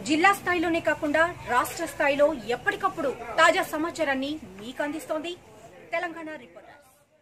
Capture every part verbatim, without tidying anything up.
జిల్లా స్థాయిలోనే కాకుండా రాష్ట్ర స్థాయిలో ఎప్పటికప్పుడు తాజా సమాచారాన్ని మీకు అందిస్తోంది తెలంగాణ రిపోర్టర్స్.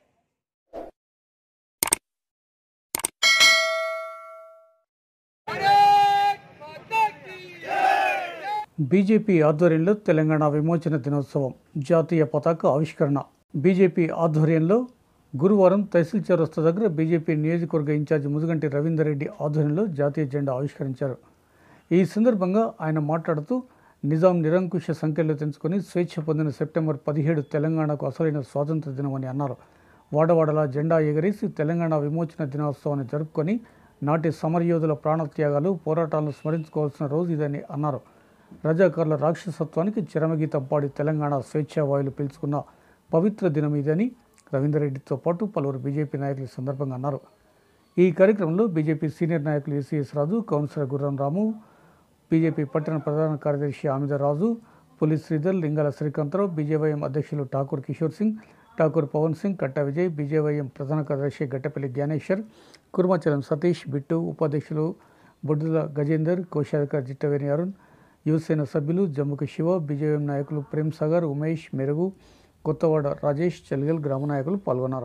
బీజేపీ ఆధ్వర్యంలో తెలంగాణ విమోచన దినోత్సవం జాతీయ పతాక ఆవిష్కరణ. బీజేపీ ఆధ్వర్యంలో గురువారం తహసీల్ చౌరస్తా దగ్గర బీజేపీ నియోజకవర్గ ఇన్ఛార్జి ముదుగంటి రవీందర్ రెడ్డి ఆధ్వర్యంలో జాతీయ జెండా ఆవిష్కరించారు. ఈ సందర్భంగా ఆయన మాట్లాడుతూ నిజాం నిరంకుశ సంఖ్యలో తెంచుకొని స్వేచ్ఛ పొందిన సెప్టెంబర్ పదిహేడు తెలంగాణకు అసలైన స్వాతంత్ర దినమని అన్నారు. వాడవాడలా జెండా ఎగరేసి తెలంగాణ విమోచన దినోత్సవాన్ని జరుపుకొని నాటి సమరయోధుల ప్రాణత్యాగాలు పోరాటాలను స్మరించుకోవాల్సిన రోజు ఇదని అన్నారు. రజాకారుల రాక్షసత్వానికి చరమగీతం పాడి తెలంగాణ స్వేచ్ఛావాయులు పీల్చుకున్న పవిత్ర దినం ఇదని రవీందర్ రెడ్డితో పాటు పలువురు బీజేపీ నాయకులు ఈ సందర్భంగా అన్నారు. ఈ కార్యక్రమంలో బీజేపీ సీనియర్ నాయకులు SCS Raju, councillor Gurram Ramu, BJP పట్టణ ప్రధాన కార్యదర్శి ఆమిద రాజు, పులి శ్రీధర్, లింగాల శ్రీకాంతరావు, బీజేవైఎం అధ్యక్షులు ఠాకూర్ కిషోర్ సింగ్, ఠాకూర్ పవన్ సింగ్, కట్టా విజయ్, బీజేవైఎం ప్రధాన కార్యదర్శి గట్టపల్లి జ్ఞానేశ్వర్, కుర్మాచలం సతీష్, బిట్టు, ఉపాధ్యక్షులు బొడ్డుల గజేందర్, కోశాధికారి జిట్టవేణి అరుణ్, యువసేన సభ్యులు జమ్ముకి శివ, బీజేఎం నాయకులు ప్రేమ్ సాగర్, ఉమేష్, మెరుగు, కొత్తవాడ రాజేష్, చెల్గల్ గ్రామ నాయకులు పాల్గొన్నారు.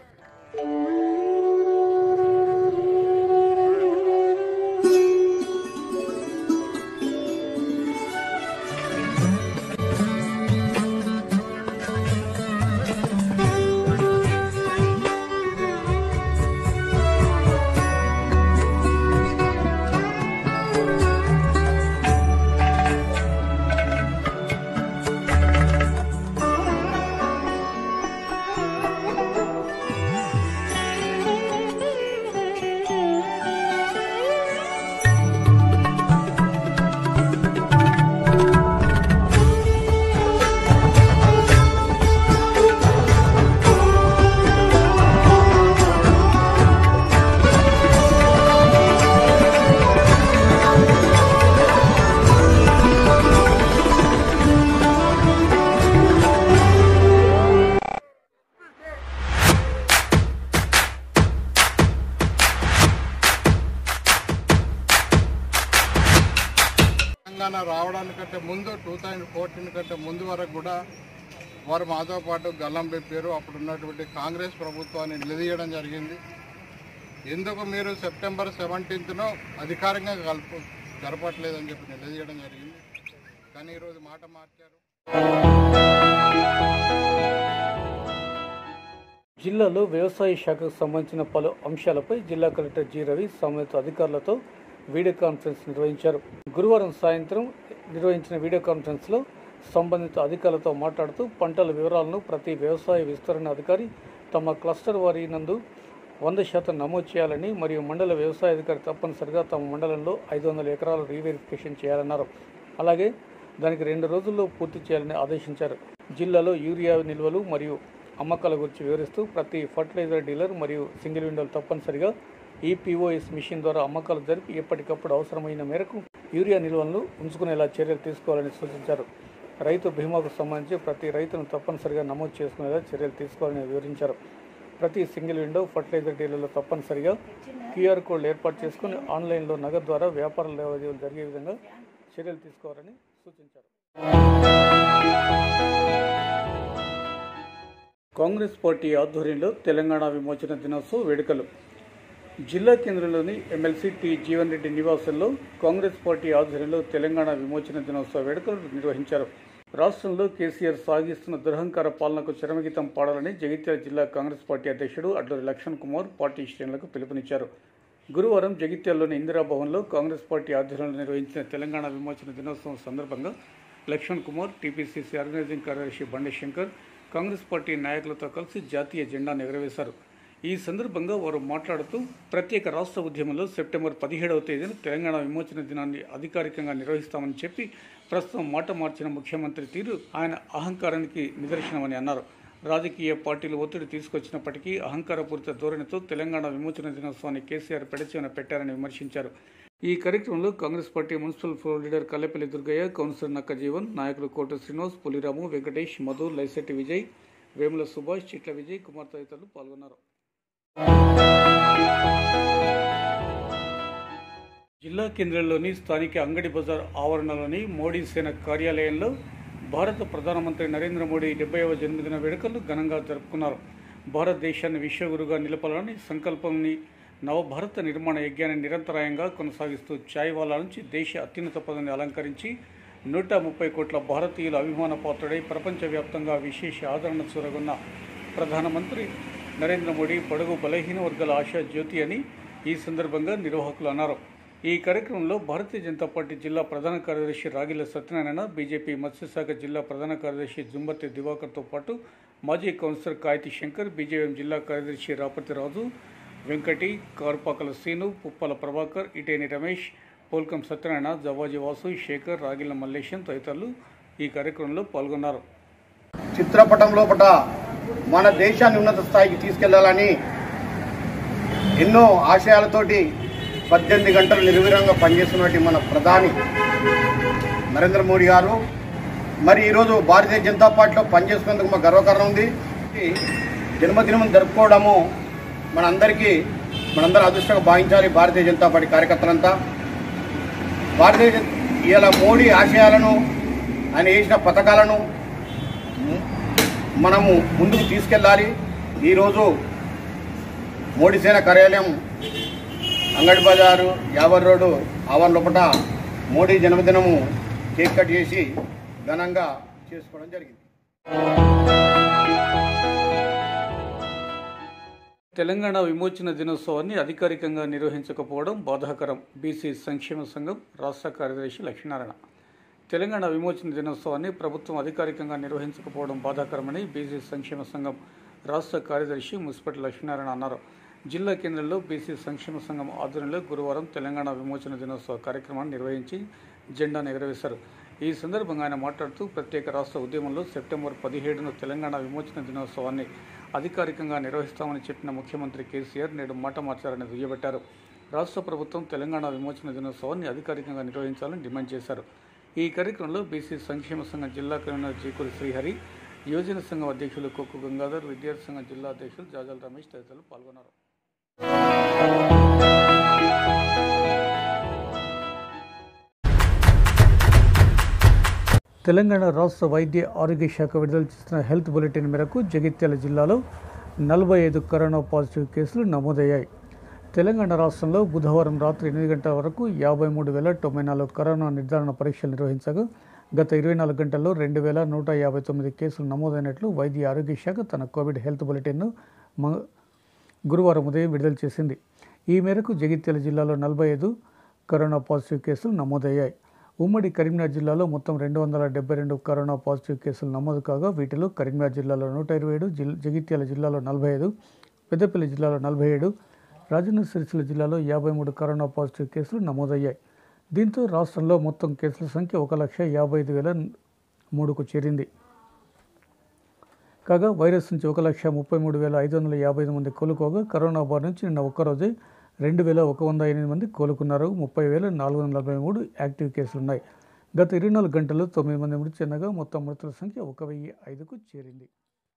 తెలంగాణ రావడానికంటే ముందు టూ థౌజండ్ ఫోర్టీన్ కంటే ముందు వరకు కూడా వారు మాతో పాటు గల్లం పెప్పారు. అప్పుడు ఉన్నటువంటి కాంగ్రెస్ ప్రభుత్వాన్ని నిలదీయడం జరిగింది. ఎందుకు మీరు సెప్టెంబర్ సెవెంటీన్త్ను అధికారికంగా కలుపు జరపట్లేదని చెప్పి నిలదీయడం జరిగింది. కానీ ఈరోజు మాట మార్చారు. జిల్లాలో వ్యవసాయ శాఖకు సంబంధించిన పలు అంశాలపై జిల్లా కలెక్టర్ జి రవి సంబంధిత అధికారులతో వీడియో కాన్ఫరెన్స్ నిర్వహించారు. గురువారం సాయంత్రం నిర్వహించిన వీడియో కాన్ఫరెన్స్లో సంబంధిత అధికారులతో మాట్లాడుతూ పంటల వివరాలను ప్రతి వ్యవసాయ విస్తరణ అధికారి తమ క్లస్టర్ వారీ నందు వంద శాతం నమోదు చేయాలని మరియు మండల వ్యవసాయ అధికారి తప్పనిసరిగా తమ మండలంలో ఐదు వందల ఎకరాలు రీవెరిఫికేషన్ చేయాలన్నారు. అలాగే దానికి రెండు రోజుల్లో పూర్తి చేయాలని ఆదేశించారు. జిల్లాలో యూరియా నిల్వలు మరియు అమ్మకాల గురించి వివరిస్తూ ప్రతి ఫర్టిలైజర్ డీలర్ మరియు సింగిల్ విండోలు తప్పనిసరిగా ఈపీఓఎస్ మిషన్ ద్వారా అమ్మకాలు జరిపి ఎప్పటికప్పుడు అవసరమైన మేరకు యూరియా నిల్వలను ఉంచుకునేలా చర్యలు తీసుకోవాలని సూచించారు. రైతు బీమాకు సంబంధించి ప్రతి రైతును తప్పనిసరిగా నమోదు చేసుకునేలా చర్యలు తీసుకోవాలని వివరించారు. ప్రతి సింగిల్ విండో ఫర్టిలైజర్ డీలర్లు తప్పనిసరిగా క్యూఆర్ కోడ్ ఏర్పాటు చేసుకుని ఆన్లైన్లో నగదు ద్వారా వ్యాపార లావాదేవీలు జరిగే విధంగా చర్యలు తీసుకోవాలని సూచించారు. కాంగ్రెస్ పార్టీ ఆధ్వర్యంలో తెలంగాణ విమోచన దినోత్సవ వేడుకలు. జిల్లా కేంద్రంలోని ఎమ్మెల్సీ టి జీవన్ రెడ్డి నివాసంలో కాంగ్రెస్ పార్టీ ఆధ్వర్యంలో తెలంగాణ విమోచన దినోత్సవ వేడుకలు నిర్వహించారు. రాష్ట్రంలో కేసీఆర్ సాగిస్తున్న దురహంకార పాలనకు చరమగీతం పాడాలని జగిత్యాల జిల్లా కాంగ్రెస్ పార్టీ అధ్యక్షుడు అడ్లూరి లక్ష్మణ్ కుమార్ పార్టీ శ్రేణులకు పిలుపునిచ్చారు. గురువారం జగిత్యాలలోని ఇందిరాభవన్లో కాంగ్రెస్ పార్టీ ఆధ్వర్యంలో నిర్వహించిన తెలంగాణ విమోచన దినోత్సవం సందర్భంగా లక్ష్మణ్ కుమార్, టీపీసీసీ ఆర్గనైజింగ్ కార్యదర్శి బండి శంకర్ కాంగ్రెస్ పార్టీ నాయకులతో కలిసి జాతీయ జెండాను ఎగురవేశారు. ఈ సందర్భంగా వారు మాట్లాడుతూ ప్రత్యేక రాష్ట్ర ఉద్యమంలో సెప్టెంబర్ పదిహేడవ తేదీన తెలంగాణ విమోచన దినాన్ని అధికారికంగా నిర్వహిస్తామని చెప్పి ప్రస్తుతం మాట మార్చిన ముఖ్యమంత్రి తీరు ఆయన అహంకారానికి నిదర్శనమని అన్నారు. రాజకీయ పార్టీలు ఒత్తిడి తీసుకొచ్చినప్పటికీ అహంకారపూరిత ధోరణితో తెలంగాణ విమోచన దినోత్సవాన్ని కేసీఆర్ పెడచెవిన పెట్టారని విమర్శించారు. ఈ కార్యక్రమంలో Congress party municipal floor leader Kallepalli Durgaiah, councillor Nakka Jeevan, నాయకులు కోట శ్రీనివాస్, పులిరాము, వెంకటేష్, మధు, లైశెట్టి విజయ్, వేముల సుభాష్, చిట్ల విజయ్ కుమార్ తదితరులు పాల్గొన్నారు. జిల్లా కేంద్రంలోని స్థానిక అంగడి బజార్ ఆవరణలోని మోడీ సేన కార్యాలయంలో భారత ప్రధానమంత్రి నరేంద్ర మోడీ డెబ్బైవ జన్మదిన వేడుకలు ఘనంగా జరుపుకున్నారు. భారతదేశాన్ని విశ్వగురుగా నిలపాలని సంకల్పాన్ని నవభారత నిర్మాణ యజ్ఞాన్ని నిరంతరాయంగా కొనసాగిస్తూ చాయ్వాలా నుంచి దేశ అత్యున్నత పదవిని అలంకరించి నూట ముప్పై కోట్ల భారతీయుల అభిమాన పాత్రుడై ప్రపంచవ్యాప్తంగా విశేష ఆదరణ చూరగొన్న ప్రధానమంత్రి నరేంద్ర మోడీ పొడుగు బలహీన వర్గాల ఆశా జ్యోతి అని ఈ సందర్భంగా నిర్వాహకులు అన్నారు. ఈ కార్యక్రమంలో భారతీయ జనతా పార్టీ జిల్లా ప్రధాన కార్యదర్శి రాగిల సత్యనారాయణ, బీజేపీ మత్స్యశాఖ జిల్లా ప్రధాన కార్యదర్శి జుంబర్తి దివాకర్తో పాటు మాజీ కౌన్సిలర్ కాయతి శంకర్, బీజేఎం జిల్లా కార్యదర్శి రాపతి రాజు, వెంకటి, కారుపాకల శ్రీను, పుప్పల ప్రభాకర్, ఇటేని రమేష్, పోల్కం సత్యనారాయణ, జవాజీ వాసు, శేఖర్, రాగిల మల్లేశం తదితరులు ఈ కార్యక్రమంలో పాల్గొన్నారు. చిత్రపటం లోపల మన దేశాన్ని ఉన్నత స్థాయికి తీసుకెళ్లాలని ఎన్నో ఆశయాలతోటి పద్దెనిమిది గంటలు నిర్విరంగా పనిచేస్తున్నటువంటి మన ప్రధాని నరేంద్ర మోడీ గారు మరి ఈరోజు భారతీయ జనతా పార్టీలో పనిచేసుకునేందుకు మాకు గర్వకారణం ఉంది. జన్మదినం జరుపుకోవడము మనందరికీ మనందరూ అదృష్టంగా భావించాలి. భారతీయ జనతా పార్టీ కార్యకర్తలంతా భారతీయ ఇలా మోడీ ఆశయాలను ఆయన వేసిన పథకాలను మనము ముందుకు తీసుకెళ్ళాలి. ఈరోజు మోడీ సేన కార్యాలయం అంగడి బజారు యావర్ రోడ్డు ఆవరణ లోపల మోడీ జన్మదినము కేక్ కట్ చేసి ఘనంగా చేసుకోవడం జరిగింది. తెలంగాణ విమోచన దినోత్సవాన్ని అధికారికంగా నిర్వహించకపోవడం బాధాకరం. బీసీ సంక్షేమ సంఘం రాష్ట్ర కార్యదర్శి లక్ష్మీనారాయణ. తెలంగాణ విమోచన దినోత్సవాన్ని ప్రభుత్వం అధికారికంగా నిర్వహించకపోవడం బాధాకరమని బీసీ సంక్షేమ సంఘం రాష్ట్ర కార్యదర్శి ముస్పటి లక్ష్మీనారాయణ అన్నారు. జిల్లా కేంద్రంలో బీసీ సంక్షేమ సంఘం ఆధ్వర్యంలో గురువారం తెలంగాణ విమోచన దినోత్సవ కార్యక్రమాన్ని నిర్వహించి జెండాను ఎగురవేశారు. ఈ సందర్భంగా ఆయన మాట్లాడుతూ ప్రత్యేక రాష్ట్ర ఉద్యమంలో సెప్టెంబర్ పదిహేడున తెలంగాణ విమోచన దినోత్సవాన్ని అధికారికంగా నిర్వహిస్తామని చెప్పిన ముఖ్యమంత్రి కేసీఆర్ నేడు మాట మార్చారని దుయ్యబట్టారు. రాష్ట్ర ప్రభుత్వం తెలంగాణ విమోచన దినోత్సవాన్ని అధికారికంగా నిర్వహించాలని డిమాండ్ చేశారు. ఈ కార్యక్రమంలో బీసీ సంక్షేమ సంఘం జిల్లా కన్వీనర్ జీకూరి శ్రీహరి, యువజన సంఘం అధ్యక్షులు కొక్కు గంగాధర్, విద్యార్థి సంఘం జిల్లా అధ్యక్షులు జాజల్ రమేష్ తదితరులు పాల్గొన్నారు. తెలంగాణ రాష్ట్ర వైద్య ఆరోగ్య శాఖ విడుదల చేసిన హెల్త్ బులెటిన్ మేరకు జగిత్యాల జిల్లాలో నలభై ఐదు కరోనా పాజిటివ్ కేసులు నమోదయ్యాయి. తెలంగాణ రాష్ట్రంలో బుధవారం రాత్రి ఎనిమిది గంటల వరకు యాభై మూడు వేల తొంభై నాలుగు కరోనా నిర్ధారణ పరీక్షలు నిర్వహించగా గత ఇరవై నాలుగు గంటల్లో రెండు వేల నూట యాభై తొమ్మిది కేసులు నమోదైనట్లు వైద్య ఆరోగ్య శాఖ తన కోవిడ్ హెల్త్ బులెటిన్ను గురువారం ఉదయం విడుదల చేసింది. ఈ మేరకు జగిత్యాల జిల్లాలో నలభై ఐదు కరోనా పాజిటివ్ కేసులు నమోదయ్యాయి. ఉమ్మడి కరీంనగర్ జిల్లాలో మొత్తం రెండు వందల డెబ్బై రెండు కరోనా పాజిటివ్ కేసులు నమోదు కాగా వీటిలో కరీంనగర్ జిల్లాలో నూట ఇరవై ఏడు, జగిత్యాల జిల్లాలో నలభై ఐదు, పెద్దపల్లి జిల్లాలో నలభై ఏడు, రాజన్న సిరిసిల్ల జిల్లాలో యాభై మూడు కరోనా పాజిటివ్ కేసులు నమోదయ్యాయి. దీంతో రాష్ట్రంలో మొత్తం కేసుల సంఖ్య ఒక లక్ష యాభై ఐదు వేల మూడుకు చేరింది. కాగా వైరస్ నుంచి ఒక లక్ష ముప్పై మూడు వేల ఐదు వందల యాభై ఐదు మంది కోలుకోగా కరోనా బారి నుంచి నిన్న ఒక్కరోజే రెండు వేల ఒక వంద ఎనిమిది మంది కోలుకున్నారు. ముప్పై వేల నాలుగు వందల నలభై మూడు యాక్టివ్ కేసులున్నాయి. గత ఇరవై నాలుగు గంటల్లో తొమ్మిది మంది మృతి చెందగా మొత్తం మృతుల సంఖ్య ఒక వెయ్యి ఐదుకు చేరింది.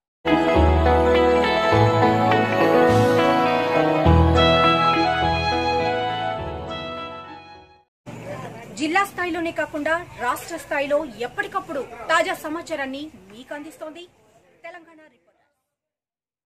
జిల్లా స్థాయిలోనే కాకుండా రాష్ట్ర స్థాయిలో ఎప్పటికప్పుడు తాజా సమాచారాన్ని మీకు అందిస్తోంది